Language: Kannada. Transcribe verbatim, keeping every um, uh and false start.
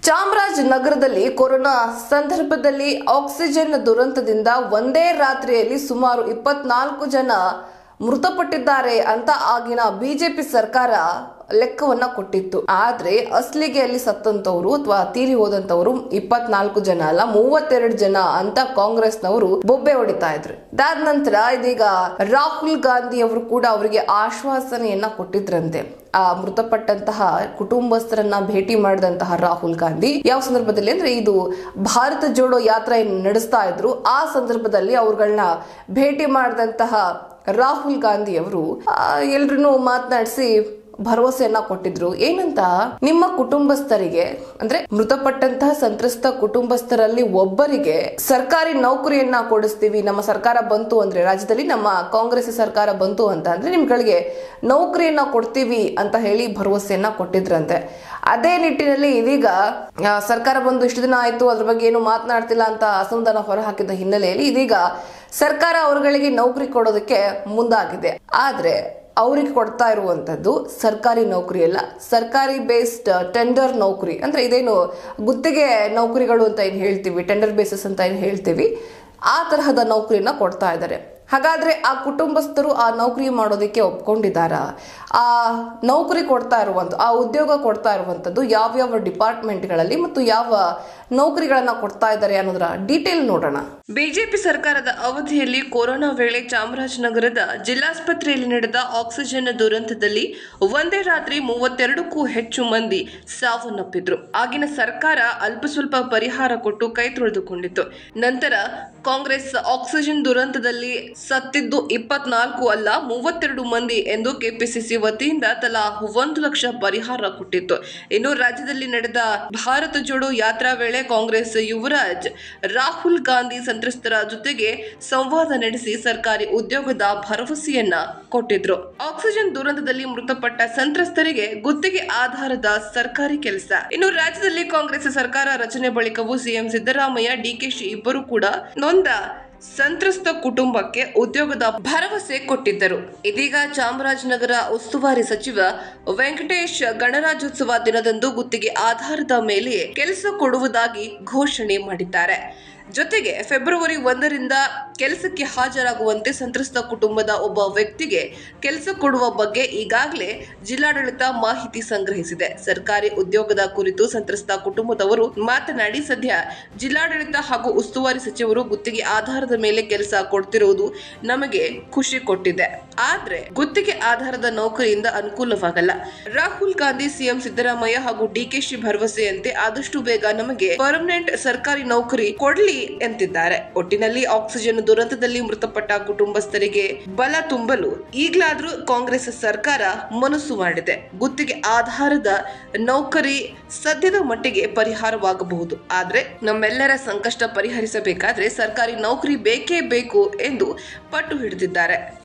ಚಾಮರಾಜನಗರದಲ್ಲಿ ಕೊರೋನಾ ಸಂದರ್ಭದಲ್ಲಿ ಆಕ್ಸಿಜನ್ ದುರಂತದಿಂದ ಒಂದೇ ರಾತ್ರಿಯಲ್ಲಿ ಸುಮಾರು ಇಪ್ಪತ್ನಾಲ್ಕು ಜನ ಮೃತಪಟ್ಟಿದ್ದಾರೆ ಅಂತ ಆಗಿನ ಬಿಜೆಪಿ ಸರ್ಕಾರ ಲೆಕ್ಕವನ್ನ ಕೊಟ್ಟಿತ್ತು. ಆದ್ರೆ ಅಸ್ಲಿಗೆ ಅಲ್ಲಿ ಸತ್ತಂತವರು ಅಥವಾ ತೀರಿ ಹೋದಂತವರು ಇಪ್ಪತ್ನಾಲ್ಕು ಜನ ಅಲ್ಲ ಮೂವತ್ತೆರಡು ಜನ ಅಂತ ಕಾಂಗ್ರೆಸ್ನವರು ಬೊಬ್ಬೆ ಹೊಡಿತಾ ಇದ್ರು. ಅದಾದ ನಂತರ ಇದೀಗ ರಾಹುಲ್ ಗಾಂಧಿ ಅವರು ಕೂಡ ಅವರಿಗೆ ಆಶ್ವಾಸನೆಯನ್ನ ಕೊಟ್ಟಿದ್ರಂತೆ. ಆ ಮೃತಪಟ್ಟಂತಹ ಕುಟುಂಬಸ್ಥರನ್ನ ಭೇಟಿ ಮಾಡಿದಂತಹ ರಾಹುಲ್ ಗಾಂಧಿ ಯಾವ ಸಂದರ್ಭದಲ್ಲಿ ಅಂದ್ರೆ ಇದು ಭಾರತ ಜೋಡೋ ಯಾತ್ರೆ ನಡೆಸ್ತಾ ಇದ್ರು. ಆ ಸಂದರ್ಭದಲ್ಲಿ ಅವ್ರಗಳನ್ನ ಭೇಟಿ ಮಾಡಿದಂತಹ ರಾಹುಲ್ ಗಾಂಧಿ ಅವರು ಎಲ್ರನ್ನೂ ಮಾತನಾಡಿಸಿ ಭರವಸೆಯನ್ನ ಕೊಟ್ಟಿದ್ರು. ಏನಂತ, ನಿಮ್ಮ ಕುಟುಂಬಸ್ಥರಿಗೆ ಅಂದ್ರೆ ಮೃತಪಟ್ಟಂತಹ ಸಂತ್ರಸ್ತ ಕುಟುಂಬಸ್ಥರಲ್ಲಿ ಒಬ್ಬರಿಗೆ ಸರ್ಕಾರಿ ನೌಕರಿಯನ್ನ ಕೊಡಿಸ್ತೀವಿ, ನಮ್ಮ ಸರ್ಕಾರ ಬಂತು ಅಂದ್ರೆ, ರಾಜ್ಯದಲ್ಲಿ ನಮ್ಮ ಕಾಂಗ್ರೆಸ್ ಸರ್ಕಾರ ಬಂತು ಅಂತ ಅಂದ್ರೆ ನಿಮ್ಗಳಿಗೆ ನೌಕರಿಯನ್ನ ಕೊಡ್ತೀವಿ ಅಂತ ಹೇಳಿ ಭರವಸೆಯನ್ನ ಕೊಟ್ಟಿದ್ರಂತೆ. ಅದೇ ನಿಟ್ಟಿನಲ್ಲಿ ಇದೀಗ ಸರ್ಕಾರ ಬಂದು ಇಷ್ಟು ದಿನ ಆಯ್ತು, ಅದ್ರ ಬಗ್ಗೆ ಏನು ಮಾತನಾಡ್ತಿಲ್ಲ ಅಂತ ಅಸಮಾಧಾನ ಹೊರಹಾಕಿದ ಹಿನ್ನೆಲೆಯಲ್ಲಿ ಇದೀಗ ಸರ್ಕಾರ ಅವರುಗಳಿಗೆ ನೌಕರಿ ಕೊಡೋದಕ್ಕೆ ಮುಂದಾಗಿದೆ. ಆದ್ರೆ ಅವ್ರಿಗೆ ಕೊಡ್ತಾ ಇರುವಂತದ್ದು ಸರ್ಕಾರಿ ನೌಕರಿ ಅಲ್ಲ, ಸರ್ಕಾರಿ ಬೇಸ್ಡ್ ಟೆಂಡರ್ ನೌಕರಿ. ಅಂದ್ರೆ ಇದೇನು ಗುತ್ತಿಗೆ ನೌಕರಿಗಳು ಅಂತ ಏನ್ ಹೇಳ್ತೀವಿ, ಟೆಂಡರ್ ಬೇಸಿಸ್ ಅಂತ ಏನ್ ಹೇಳ್ತೀವಿ, ಆ ತರಹದ ನೌಕರಿನ ಕೊಡ್ತಾ ಇದ್ದಾರೆ. ಹಾಗಾದ್ರೆ ಆ ಕುಟುಂಬಸ್ಥರು ಆ ನೌಕರಿ ಮಾಡೋದಕ್ಕೆ ಒಪ್ಕೊಂಡಿದ್ದಾರಾ? ಆ ನೌಕರಿ ಕೊಡ್ತಾ ಇರುವಂತ ಆ ಉದ್ಯೋಗ ಕೊಡ್ತಾ ಇರುವಂತದ್ದು ಯಾವ್ಯಾವ ಡಿಪಾರ್ಟ್ಮೆಂಟ್ಗಳಲ್ಲಿ ಮತ್ತು ಯಾವ ನೌಕರಿಗಳನ್ನ ಕೊಡ್ತಾ ಇದ್ದಾರೆ ಅನ್ನೋದರ ಡೀಟೇಲ್ ನೋಡೋಣ. ಬಿಜೆಪಿ ಸರ್ಕಾರದ ಅವಧಿಯಲ್ಲಿ ಕೊರೋನಾ ವೇಳೆ ಚಾಮರಾಜನಗರದ ಜಿಲ್ಲಾಸ್ಪತ್ರೆಯಲ್ಲಿ ನಡೆದ ಆಕ್ಸಿಜನ್ ದುರಂತದಲ್ಲಿ ಒಂದೇ ರಾತ್ರಿ ಮೂವತ್ತೆರಡಕ್ಕೂ ಹೆಚ್ಚು ಮಂದಿ ಸಾವನ್ನಪ್ಪಿದ್ರು. ಆಗಿನ ಸರ್ಕಾರ ಅಲ್ಪ ಸ್ವಲ್ಪ ಪರಿಹಾರ ಕೊಟ್ಟು ಕೈ ತೊಳೆದುಕೊಂಡಿತ್ತು. ನಂತರ ಕಾಂಗ್ರೆಸ್ ಆಕ್ಸಿಜನ್ ದುರಂತದಲ್ಲಿ ಸತ್ತಿದ್ದು ಇಪ್ಪತ್ನಾಲ್ಕು ಅಲ್ಲ ಮೂವತ್ತೆರಡು ಮಂದಿ ಎಂದು ಕೆಪಿಸಿಸಿ ವತಿಯಿಂದ ತಲಾ ಒಂದು ಲಕ್ಷ ಪರಿಹಾರ ಕೊಟ್ಟಿತ್ತು. ಇನ್ನು ರಾಜ್ಯದಲ್ಲಿ ನಡೆದ ಭಾರತ ಜೋಡೋ ಯಾತ್ರಾ ವೇಳೆ ಕಾಂಗ್ರೆಸ್ ಯುವರಾಜ್ ರಾಹುಲ್ ಗಾಂಧಿ ಸಂತ್ರಸ್ತರ ಜೊತೆಗೆ ಸಂವಾದ ನಡೆಸಿ ಸರ್ಕಾರಿ ಉದ್ಯೋಗದ ಭರವಸೆಯನ್ನ ಕೊಟ್ಟಿದ್ರು. ಆಕ್ಸಿಜನ್ ದುರಂತದಲ್ಲಿ ಮೃತಪಟ್ಟ ಸಂತ್ರಸ್ತರಿಗೆ ಗುತ್ತಿಗೆ ಆಧಾರದ ಸರ್ಕಾರಿ ಕೆಲಸ. ಇನ್ನು ರಾಜ್ಯದಲ್ಲಿ ಕಾಂಗ್ರೆಸ್ ಸರ್ಕಾರ ರಚನೆ ಬಳಿಕವೂ ಸಿಎಂ ಸಿದ್ದರಾಮಯ್ಯ, ಡಿಕೆಶಿ ಇಬ್ಬರು ಕೂಡ ನೊಂದ ಸಂತ್ರಸ್ತ ಕುಟುಂಬಕ್ಕೆ ಉದ್ಯೋಗದ ಭರವಸೆ ಕೊಟ್ಟಿದ್ದರು. ಇದೀಗ ಚಾಮರಾಜನಗರ ಉಸ್ತುವಾರಿ ಸಚಿವ ವೆಂಕಟೇಶ್ ಗಣರಾಜ್ಯೋತ್ಸವ ದಿನದಂದು ಗುತ್ತಿಗೆ ಆಧಾರದ ಮೇಲೆ ಕೆಲಸ ಕೊಡುವುದಾಗಿ ಘೋಷಣೆ ಮಾಡಿದ್ದಾರೆ. ಜೊತೆಗೆ ಫೆಬ್ರವರಿ ಒಂದರಿಂದ ಕೆಲಸಕ್ಕೆ ಹಾಜರಾಗುವಂತೆ ಸಂತ್ರಸ್ತ ಕುಟುಂಬದ ಒಬ್ಬ ವ್ಯಕ್ತಿಗೆ ಕೆಲಸ ಕೊಡುವ ಬಗ್ಗೆ ಈಗಾಗಲೇ ಜಿಲ್ಲಾಡಳಿತ ಮಾಹಿತಿ ಸಂಗ್ರಹಿಸಿದೆ. ಸರ್ಕಾರಿ ಉದ್ಯೋಗದ ಕುರಿತು ಸಂತ್ರಸ್ತ ಕುಟುಂಬದವರು ಮಾತನಾಡಿ, ಸದ್ಯ ಜಿಲ್ಲಾಡಳಿತ ಹಾಗೂ ಉಸ್ತುವಾರಿ ಸಚಿವರು ಗುತ್ತಿಗೆ ಆಧಾರದ ಮೇಲೆ ಕೆಲಸ ಕೊಡ್ತಿರುವುದು ನಮಗೆ ಖುಷಿ ಕೊಟ್ಟಿದೆ. ಆದ್ರೆ ಗುತ್ತಿಗೆ ಆಧಾರದ ನೌಕರಿಯಿಂದ ಅನುಕೂಲವಾಗಲ್ಲ. ರಾಹುಲ್ ಗಾಂಧಿ, ಸಿಎಂ ಸಿದ್ದರಾಮಯ್ಯ ಹಾಗೂ ಡಿಕೆಶಿ ಭರವಸೆಯಂತೆ ಆದಷ್ಟು ಬೇಗ ನಮಗೆ ಪರ್ಮನೆಂಟ್ ಸರ್ಕಾರಿ ನೌಕರಿ ಕೊಡ್ಲಿ ಎಂತಿದ್ದಾರೆ. ಒಟ್ಟಿನಲ್ಲಿ ಆಕ್ಸಿಜನ್ ದುರಂತದಲ್ಲಿ ಮೃತಪಟ್ಟ ಕುಟುಂಬಸ್ಥರಿಗೆ ಬಲ ತುಂಬಲು ಈಗಲಾದ್ರೂ ಕಾಂಗ್ರೆಸ್ ಸರ್ಕಾರ ಮನಸ್ಸು ಮಾಡಿದೆ. ಗುತ್ತಿಗೆ ಆಧಾರದ ನೌಕರಿ ಸದ್ಯದ ಮಟ್ಟಿಗೆ ಪರಿಹಾರವಾಗಬಹುದು. ಆದ್ರೆ ನಮ್ಮೆಲ್ಲರ ಸಂಕಷ್ಟ ಪರಿಹರಿಸಬೇಕಾದ್ರೆ ಸರ್ಕಾರಿ ನೌಕರಿ ಬೇಕೇ ಬೇಕು ಎಂದು ಪಟ್ಟು ಹಿಡಿದಿದ್ದಾರೆ.